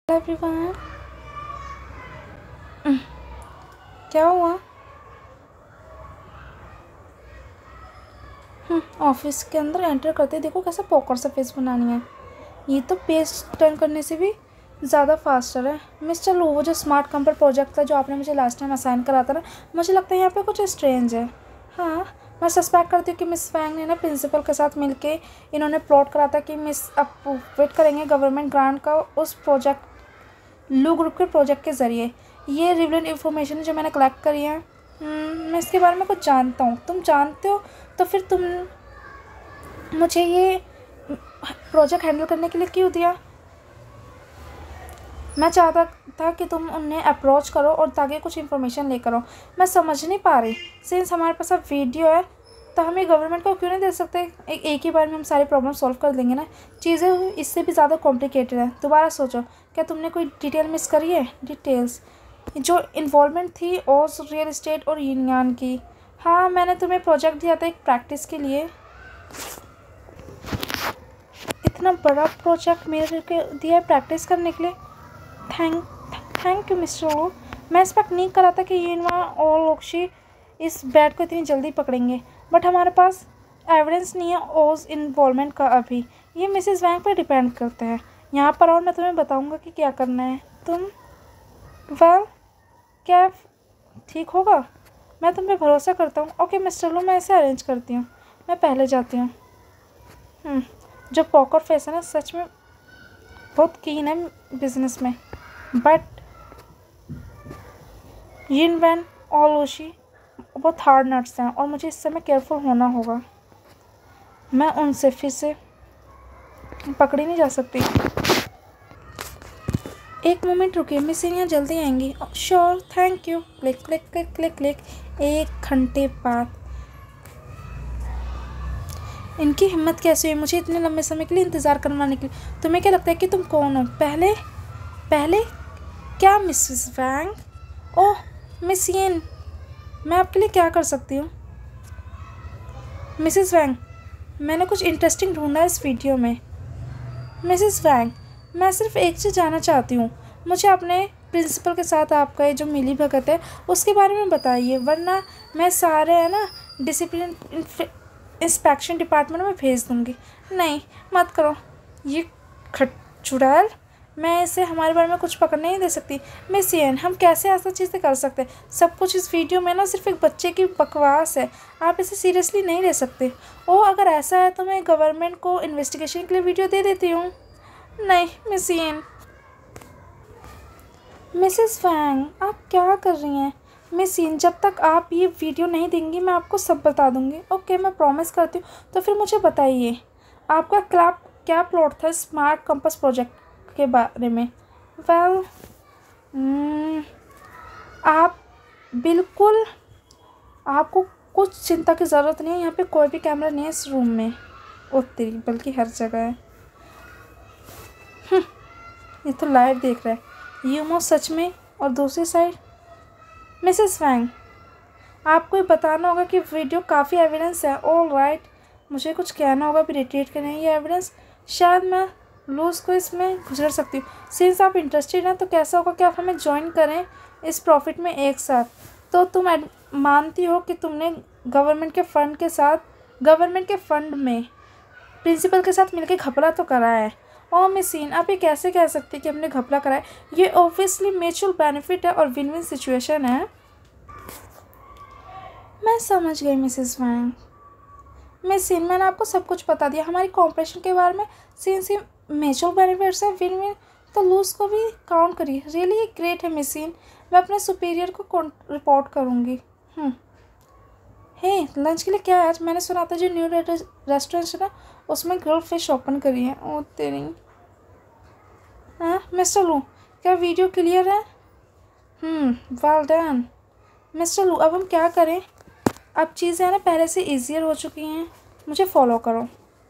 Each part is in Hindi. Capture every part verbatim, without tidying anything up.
एवरीवन, क्या हुआ? ऑफिस के अंदर एंटर करते देखो कैसा पॉकर सा फेस बनानी है। ये तो पेज टर्न करने से भी ज़्यादा फास्टर है। मिस्टर लो, वो जो स्मार्ट कंप्यूटर प्रोजेक्ट था जो आपने मुझे लास्ट टाइम असाइन करा था ना, मुझे लगता है यहाँ पे कुछ स्ट्रेंज है। हाँ, मैं सस्पेक्ट करती हूँ कि मिस फैंग ने ना प्रिंसिपल के साथ मिलके इन्होंने प्लॉट करा था कि मिस अब वेट करेंगे गवर्नमेंट ग्रांट का उस प्रोजेक्ट लू ग्रुप के प्रोजेक्ट के ज़रिए। ये रिलेवेंट इन्फॉर्मेशन जो मैंने कलेक्ट करी है, मैं इसके बारे में कुछ जानता हूँ। तुम जानते हो तो फिर तुम मुझे ये प्रोजेक्ट हैंडल करने के लिए क्यों दिया? मैं चाहता था कि तुम उन्हें अप्रोच करो और ताकि कुछ इन्फॉर्मेशन लेकर आओ। मैं समझ नहीं पा रही, सिंस हमारे पास अब वीडियो है तो हम ये गवर्नमेंट को क्यों नहीं दे सकते? एक एक ही बार में हम सारी प्रॉब्लम सॉल्व कर देंगे ना। चीज़ें इससे भी ज़्यादा कॉम्प्लिकेटेड है। दोबारा सोचो, क्या तुमने कोई डिटेल मिस करी है? डिटेल्स जो इन्वॉल्वमेंट थी ओस रियल इस्टेट और यूनियन की। हाँ, मैंने तुम्हें प्रोजेक्ट दिया था एक प्रैक्टिस के लिए। इतना बड़ा प्रोजेक्ट मेरे को दिया है प्रैक्टिस करने के लिए। Thank thank you mister Lo. मैं एक्सपेक्ट नहीं करा था कि यूनियन और लोक्षी इस बैट को इतनी जल्दी पकड़ेंगे, बट हमारे पास एविडेंस नहीं है ओस इन्वॉल्वमेंट का अभी। ये मिसेस वैंग पर डिपेंड करते हैं। यहाँ पर और मैं तुम्हें बताऊँगा कि क्या करना है। तुम वेल क्या ठीक होगा? मैं तुम पे भरोसा करता हूँ। ओके मिस्टर लो, मैं इसे अरेंज करती हूँ। मैं पहले जाती हूँ। जो पॉकर फेस है ना, सच में बहुत कीन है बिजनेस में, बट यिन वैन और लोशी बहुत हार्ड नट्स हैं और मुझे इस समय केयरफुल होना होगा। मैं उनसे फिर से पकड़ी नहीं जा सकती। एक मोमेंट रुकिए, मिस यहाँ जल्दी आएंगी। Sure, thank you. Click click click click click. एक घंटे बाद इनकी हिम्मत कैसे हुई मुझे इतने लंबे समय के लिए इंतज़ार करवाने के लिए? तुम्हें क्या लगता है कि तुम कौन हो? पहले पहले क्या मिसेस वैंग? ओह मिस यिन, मैं आपके लिए क्या कर सकती हूँ? मिसेस वैंग, मैंने कुछ इंटरेस्टिंग ढूंढा इस वीडियो में। मिसेस वैंग, मैं सिर्फ एक चीज़ जानना चाहती हूँ। मुझे अपने प्रिंसिपल के साथ आपका ये जो मिली भगत है उसके बारे में बताइए, वरना मैं सारे है ना डिसिप्लिन इंस्पेक्शन डिपार्टमेंट में भेज दूँगी। नहीं मत करो, ये खट चुड़ैल, मैं इसे हमारे बारे में कुछ पकड़ने नहीं दे सकती। मिस यिन, हम कैसे ऐसा चीज़ें कर सकते हैं? सब कुछ इस वीडियो में ना सिर्फ एक बच्चे की बकवास है। आप इसे सीरियसली नहीं ले सकते। ओ अगर ऐसा है तो मैं गवर्नमेंट को इन्वेस्टिगेशन के लिए वीडियो दे देती हूँ। नहीं मिस यिन। मिसेस वैंग, आप क्या कर रही हैं? मिस यिन, जब तक आप ये वीडियो नहीं देंगी मैं आपको सब बता दूंगी। ओके, मैं प्रॉमिस करती हूँ। तो फिर मुझे बताइए, आपका क्या क्या प्लॉट था स्मार्ट कंपास प्रोजेक्ट के बारे में? वेल well, आप बिल्कुल, आपको कुछ चिंता की ज़रूरत नहीं है। यहाँ पे कोई भी कैमरा नहीं है इस रूम में, उतरी बल्कि हर जगह है। ये तो लाइट देख रहा है यूमो सच में। और दूसरी साइड मिसेस वैंग, आपको ये बताना होगा कि वीडियो काफ़ी एविडेंस है। ऑल राइट, मुझे कुछ कहना होगा भी रिट्रीट करें ये एविडेंस। शायद मैं लूज़ को इसमें गुजर सकती हूँ। सिंस आप इंटरेस्टेड हैं तो कैसा होगा कि आप हमें ज्वाइन करें इस प्रॉफिट में एक साथ। तो तुम मानती हो कि तुमने गवर्नमेंट के फंड के साथ गवर्नमेंट के फंड में प्रिंसिपल के साथ मिलकर घपला तो करा है। ओह मिस यिन, आप ये कैसे कह सकते हैं कि हमने घपला करा है? ये ऑब्वियसली म्यूचुअल बेनिफिट है और विन विन सिचुएशन है। मैं समझ गई मिसेस वैंग। मिस यिन, मैंने आपको सब कुछ बता दिया हमारी कॉम्परेशन के बारे में। सिंस ये म्यूचुअल बेनिफिट्स है, विन विन, तो लूज को भी काउंट करिए। रियली ग्रेट है मिस यिन, मैं अपने सुपीरियर को रिपोर्ट करूँगी। हे, लंच के लिए क्या है आज? मैंने सुना था जो न्यू रेस्टोरेंट है ना उसमें ग्रिल्ड फिश ओपन करी है। ओ तेरी। हाँ मिस्टर लू, क्या वीडियो क्लियर है? हम्म वेल डन मिस्टर लू। अब हम क्या करें? अब चीज़ें है ना पहले से ईजियर हो चुकी हैं। मुझे फॉलो करो।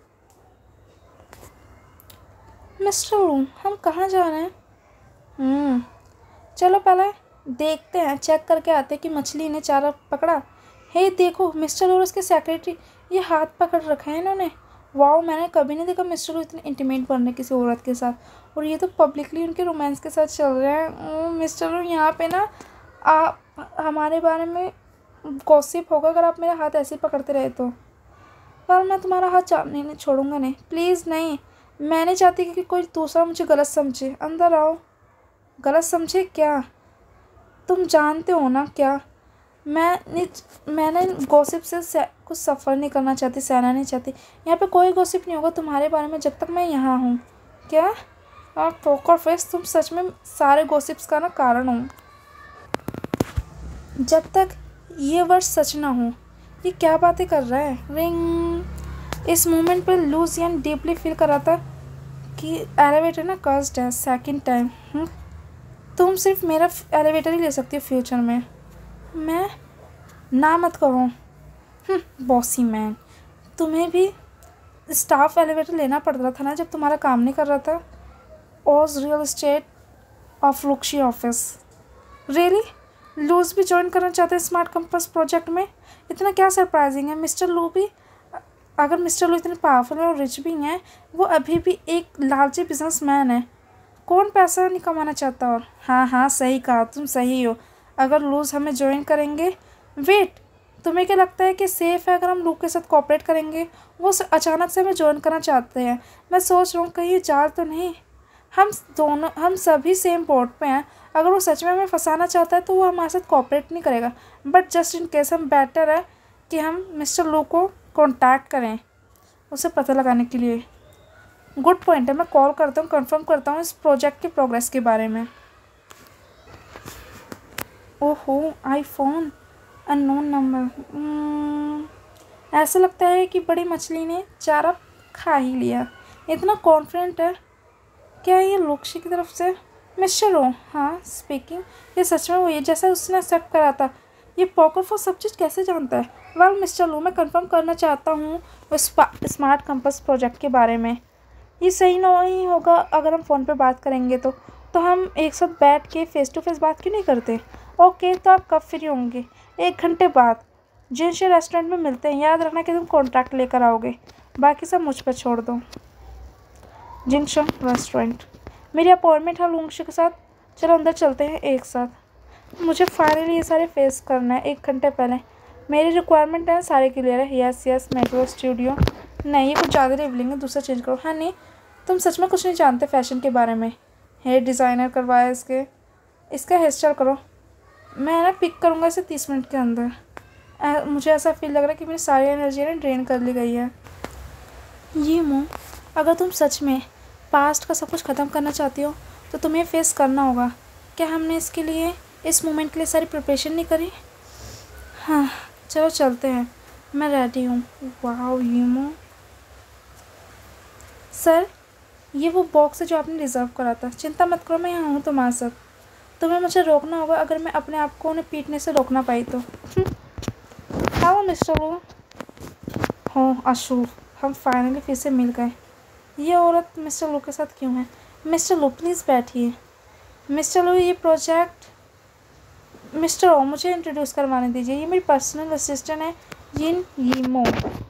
मिस्टर लू, हम कहाँ जा रहे हैं? हम्म चलो पहले देखते हैं, चेक करके आते हैं कि मछली ने चारा पकड़ा। हे देखो मिस्टर और उसके सेक्रेटरी, ये हाथ पकड़ रखे हैं इन्होंने। वाओ, मैंने कभी नहीं देखा मिस्टर लू इतने इंटीमेट बनने किसी औरत के साथ, और ये तो पब्लिकली उनके रोमांस के साथ चल रहे हैं। मिस्टर लू यहाँ पे ना आप हमारे बारे में गॉसिप होगा अगर आप मेरा हाथ ऐसे ही पकड़ते रहे तो। पर मैं तुम्हारा हाथ चा नहीं, नहीं छोड़ूंगा नहीं, प्लीज़ नहीं। मैं नहीं चाहती कि कोई दूसरा मुझे गलत समझे। अंदर आओ। गलत समझे क्या? तुम जानते हो ना क्या? मैं मैंने गॉसिप से कुछ सफ़र नहीं करना चाहती, सहना नहीं चाहती। यहाँ पे कोई गॉसिप नहीं होगा तुम्हारे बारे में जब तक मैं यहाँ हूँ। क्या? आप पोकर फेस, तुम सच में सारे गॉसिप्स का ना कारण हो। जब तक ये वर्ड सच ना हो। ये क्या बातें कर रहा है? रिंग। इस मोमेंट पे लूसियन डीपली फील कर रहा था कि एलिवेटर ना कर्स्ड है। सेकंड टाइम तुम सिर्फ मेरा एलिवेटर ही ले सकती हो फ्यूचर में। मैं ना मत कहो। बॉसी मैन, तुम्हें भी स्टाफ एलिवेटर लेना पड़ रहा था ना जब तुम्हारा काम नहीं कर रहा था। ओज रियल एस्टेट ऑफ लुक्शी ऑफिस। रियली? लूज भी ज्वाइन करना चाहते हैं स्मार्ट कंपास प्रोजेक्ट में? इतना क्या सरप्राइजिंग है? मिस्टर लू भी, अगर मिस्टर लू इतने पावरफुल और रिच भी हैं, वो अभी भी एक लालची बिजनेसमैन है। कौन पैसा नहीं कमाना चाहता? और हाँ हाँ सही कहा, तुम सही हो। अगर लूज हमें ज्वाइन करेंगे। वेट, तुम्हें क्या लगता है कि सेफ़ है अगर हम लूज के साथ कोऑपरेट करेंगे? वो अचानक से हमें ज्वाइन करना चाहते हैं। मैं सोच रहा हूँ कहीं ये जाल तो नहीं। हम दोनों हम सभी सेम बोट पे हैं। अगर वो सच में हमें फंसाना चाहता है तो वो हमारे साथ कोऑपरेट नहीं करेगा। बट जस्ट इन केस हम बेटर है कि हम मिस्टर लू को कांटेक्ट करें उसे पता लगाने के लिए। गुड पॉइंट है, मैं कॉल करता हूँ, कंफर्म करता हूँ इस प्रोजेक्ट के प्रोग्रेस के बारे में। ओहो, आईफोन, अननोन नंबर। ऐसा लगता है कि बड़ी मछली ने चारा खा ही लिया। इतना कॉन्फिडेंट है। क्या ये लुक्शी की तरफ से? मिस्टर ओ, हाँ स्पीकिंग। ये सच में वही जैसा उसने एक्सेप्ट करा था। ये पॉकर फॉर सब चीज़ कैसे जानता है? वेल मिस्टर लू, मैं कंफर्म करना चाहता हूँ स्मार्ट कंपास प्रोजेक्ट के बारे में। ये सही नहीं होगा अगर हम फ़ोन पे बात करेंगे तो तो हम एक साथ बैठ के फ़ेस टू फेस बात क्यों नहीं करते? ओके, तो आप कब फ्री होंगे? एक घंटे बाद जिनशे रेस्टोरेंट में मिलते हैं। याद रखना कि तुम कॉन्ट्रैक्ट लेकर आओगे, बाकी सब मुझ पर छोड़ दो। जिनशो रेस्टोरेंट, मेरी अपॉइंटमेंट है लुंगशु के साथ। चलो अंदर चलते हैं एक साथ। मुझे फाइनली ये सारे फेस करना है एक घंटे पहले। मेरी रिक्वायरमेंट है सारे क्लियर है। Yes yes metro studio. नहीं, ये कुछ ज़्यादा रिवलिंग है, दूसरा चेंज करो। हाँ नहीं, तुम सच में कुछ नहीं जानते फैशन के बारे में। हेयर डिज़ाइनर करवाया इसके इसका हेयर स्टाइल करो। मैं ना पिक करूँगा इसे तीस मिनट के अंदर। आ, मुझे ऐसा फील लग रहा है कि मेरी सारी एनर्जी ना ड्रेन कर ली गई है। ये मुँह, अगर तुम सच में पास्ट का सब कुछ ख़त्म करना चाहती हो तो तुम्हें फेस करना होगा। क्या हमने इसके लिए इस मोमेंट के लिए सारी प्रिपरेशन नहीं करी? हाँ चलो चलते हैं, मैं रेडी हूँ। वाओ यूमो सर, ये वो बॉक्स है जो आपने रिज़र्व करा था। चिंता मत करो, मैं यहाँ हूँ तुम्हारे साथ। तुम्हें मुझे रोकना होगा अगर मैं अपने आप को उन्हें पीटने से रोकना पाई तो। हाँ मिस्टर लू। हो अशूर, हम फाइनली फिर से मिल गए। ये औरत मिस्टर लू के साथ क्यों है? मिस्टर लू प्लीज़ बैठिए। मिस्टर लू, ये प्रोजेक्ट। मिस्टर ओ, मुझे इंट्रोड्यूस करवाने दीजिए। ये मेरी पर्सनल असिस्टेंट है यिन यीमो।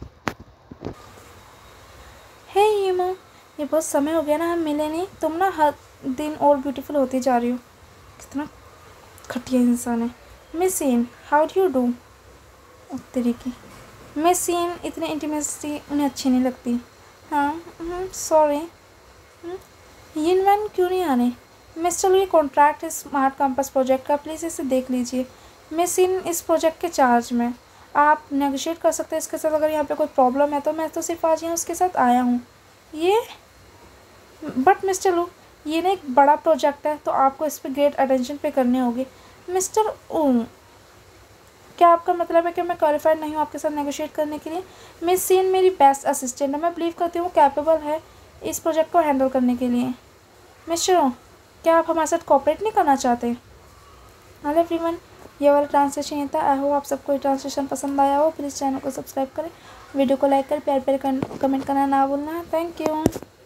हे यीमो, ये बहुत समय हो गया ना हम मिले नहीं। तुम ना हर दिन और ब्यूटीफुल होती जा रही हो। कितना घटिया इंसान है। Miss Yin, how do you do? तेरी की मिस यिन, इतनी इंटीमेसी उन्हें अच्छी नहीं लगती। हाँ सॉरी। यिन वैन क्यों नहीं आने? मिस्टर लू, ये कॉन्ट्रैक्ट है स्मार्ट कंपास प्रोजेक्ट का, प्लीज़ इसे देख लीजिए। मिस यिन इस प्रोजेक्ट के चार्ज में, आप नेगोशिएट कर सकते हैं इसके साथ। अगर यहाँ पे कोई प्रॉब्लम है तो मैं तो सिर्फ आज यहाँ उसके साथ आया हूँ। ये बट मिस्टर लू, ये ना एक बड़ा प्रोजेक्ट है तो आपको इस पर ग्रेट अटेंशन पे करनी होगी। मिस्टर ओ, क्या आपका मतलब है कि मैं क्वालिफाइड नहीं हूँ आपके साथ नेगोशिएट करने के लिए? मिस यिन मेरी बेस्ट असिस्टेंट है, मैं बिलीव करती हूँ कैपेबल है इस प्रोजेक्ट को हैंडल करने के लिए। मिस्टर ओ, क्या आप हमारे साथ कोऑपरेट नहीं करना चाहते? हेलो एवरीवन, ये वाला ट्रांसलेशन ये था। आई होप आप सबको ये ट्रांसलेशन पसंद आया हो। प्लीज़ चैनल को सब्सक्राइब करें, वीडियो को लाइक करें, प्यार प्यार कमेंट करना ना भूलना। Thank you.